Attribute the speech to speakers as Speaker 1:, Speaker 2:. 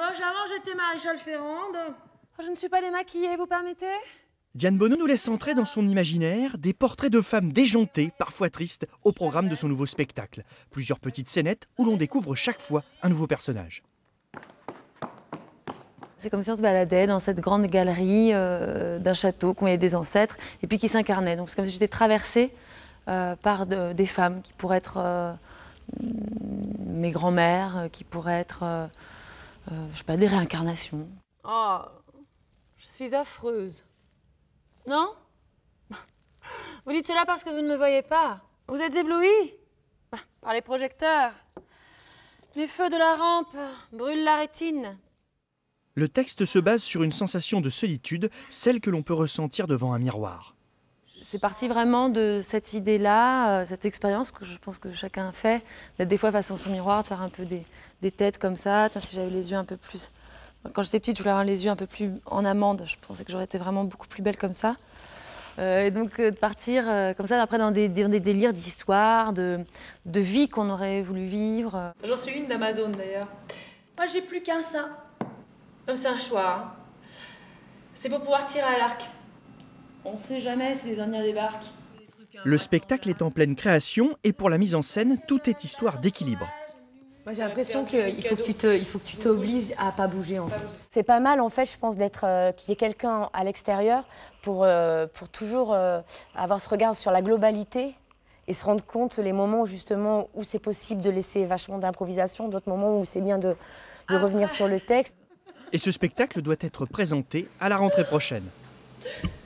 Speaker 1: moche. Avant, j'étais maréchal Ferrande.
Speaker 2: Oh, je ne suis pas démaquillée, vous permettez?
Speaker 3: Diane Bonneau nous laisse entrer dans son imaginaire des portraits de femmes déjantées, parfois tristes, au programme de son nouveau spectacle. Plusieurs petites scénettes où l'on découvre chaque fois un nouveau personnage.
Speaker 2: C'est comme si on se baladait dans cette grande galerie d'un château, qu'on voyait des ancêtres, et puis qui s'incarnaient. Donc c'est comme si j'étais traversée par des femmes qui pourraient être mes grands-mères, qui pourraient être, je sais pas, des réincarnations.
Speaker 1: Oh, je suis affreuse. Non? Vous dites cela parce que vous ne me voyez pas. Vous êtes ébloui par les projecteurs. Les feux de la rampe brûlent la rétine.
Speaker 3: Le texte se base sur une sensation de solitude, celle que l'on peut ressentir devant un miroir.
Speaker 2: C'est parti vraiment de cette idée-là, cette expérience que je pense que chacun fait, d'être des fois face à son miroir, de faire un peu des têtes comme ça. Tiens, si j'avais les yeux un peu plus... Quand j'étais petite, je voulais avoir les yeux un peu plus en amande. Je pensais que j'aurais été vraiment beaucoup plus belle comme ça. Et donc de partir comme ça, après dans des délires d'histoire, de vie qu'on aurait voulu vivre.
Speaker 1: J'en suis une d'Amazon d'ailleurs. Moi, j'ai plus qu'un sein. Comme c'est un choix. Hein. C'est pour pouvoir tirer à l'arc. On ne sait jamais si les Indiens débarquent.
Speaker 3: Le spectacle est en pleine création et pour la mise en scène, tout est histoire d'équilibre.
Speaker 4: Moi, j'ai l'impression qu'il faut que tu t'obliges à pas bouger. En fait. C'est pas mal, en fait, je pense, d'être qu'il y ait quelqu'un à l'extérieur pour toujours avoir ce regard sur la globalité et se rendre compte les moments justement où c'est possible de laisser vachement d'improvisation, d'autres moments où c'est bien de revenir sur le texte.
Speaker 3: Et ce spectacle doit être présenté à la rentrée prochaine.